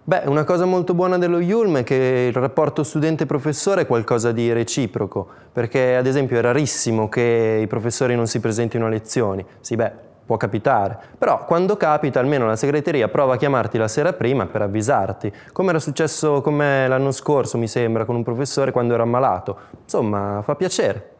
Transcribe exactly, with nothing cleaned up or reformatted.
Beh, una cosa molto buona dello Yulm è che il rapporto studente-professore è qualcosa di reciproco, perché ad esempio è rarissimo che i professori non si presentino a lezioni. Sì, beh, può capitare, però quando capita almeno la segreteria prova a chiamarti la sera prima per avvisarti, come era successo con me l'anno scorso, mi sembra, con un professore quando ero ammalato. Insomma, fa piacere.